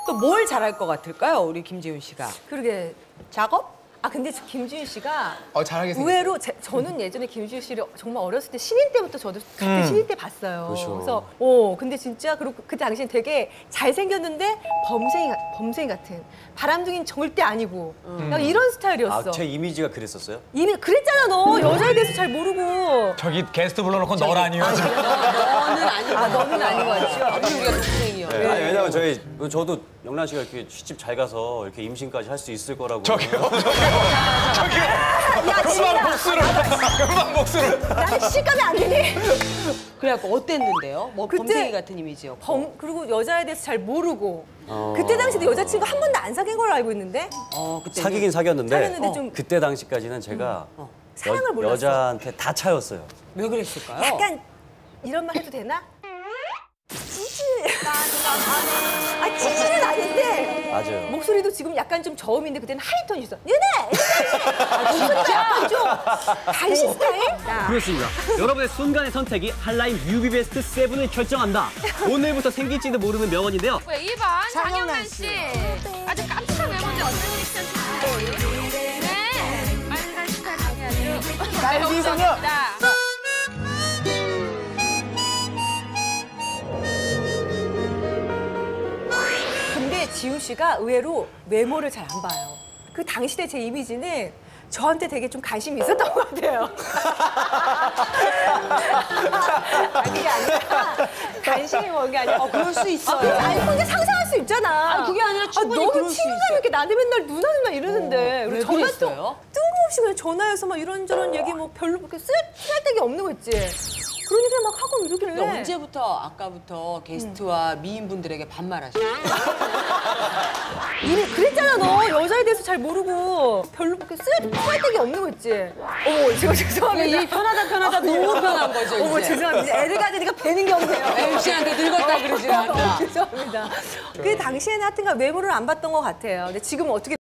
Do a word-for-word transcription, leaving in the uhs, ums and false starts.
또 뭘 잘할 것 같을까요, 우리 김지훈 씨가? 그러게. 작업? 아 근데 저 김지훈 씨가 어, 잘하게 생겼어요. 의외로 제, 저는 예전에 김지훈 씨를 정말 어렸을 때 신인 때부터 저도 그때 음. 신인 때 봤어요. 그렇죠. 그래서 어 근데 진짜 그리고 그 당시엔 되게 잘생겼는데 범생이 가- 범생이 같은 바람둥이는 절대 아니고 약간 이런 스타일이었어. 아, 제 이미지가 그랬었어요? 이미 그랬잖아 너 여자에 대해서 잘 모르고. 저기 게스트 불러놓고 너라니요. 너는 아니고. 아 너는 아닌 것 같죠. 아니, 우리가 동생이요. 네. 아니, 왜냐면 저희 저도 영란 씨가 이렇게 시집 잘 가서 이렇게 임신까지 할 수 있을 거라고. 저기요. 야 금방 진짜 복수를. 금방 복수를. 나는 시집 가면 안 되니? 그래갖고 어땠는데요? 뭐 그때 범생이 같은 이미지였고. 범 그리고 여자에 대해서 잘 모르고. 어. 그때 당시도 여자친구 한 번도 안 사귄 걸로 알고 있는데 어, 그때 사귀긴 사귀었는데 사귀었는데 좀 그때 당시까지는 제가 어. 사랑을 여, 몰랐어. 여자한테 다 차였어요. 왜 그랬을까요? 약간 이런 말 해도 되나? 찌질. 아 찌질은 아닌데 맞아요. 목소리도 지금 약간 좀 저음인데 그때는 하이톤이 있어. 얘네! 아, 목소리가 약간 좀 달시 스타일? 야. 그렇습니다. 여러분의 순간의 선택이 한라인 뮤비 베스트 세븐을 결정한다. 오늘부터 생길지도 모르는 명언인데요. 이 번 장영란 씨. 아주 깜찍한 외모인데 어떤 일이 있었는지. 네. 빨간 스타일이 아주 날비소녀. 근데 지우 씨가 의외로 외모를 잘 안 봐요. 그 당시에 제 이미지는 저한테 되게 좀 관심이 있었던 것 같아요. 아니, 그게 아니라 관심이 뭔 게 아니라 어, 그럴 수 있어요. 아니, 근데 상상할 수 있잖아. 아니, 그게 아니라 충분히 너무 그럴 수 친근감 있어요. 있게 나한테 맨날 누나 누나 이러는데. 어, 왜 그리고 전화 또 그랬어요? 뜬금없이 그냥 전화해서 막 이런저런 얘기 뭐 별로 그렇게 쓸, 쓸데기 없는 거 있지. 그런 얘기 막 하고 이러길래. 근데 언제부터 아까부터 게스트와 미인분들에게 반말하시죠? 이미 그랬잖아 너 여자에 대해서 잘 모르고 별로 그렇게 쓸, 쓸데기 없는 거 있지. 어머 지금 죄송합니다. 이 편하다 편하다 너무 편한 거죠, 이제. 어머 죄송합니다. 이제 애를 가지니까 뵈는 게 없네요. 엠씨한테 늙었다 그러지 않다. 죄송합니다. 그 당시에는 하여튼간 외모를 안 봤던 것 같아요. 근데 지금은 어떻게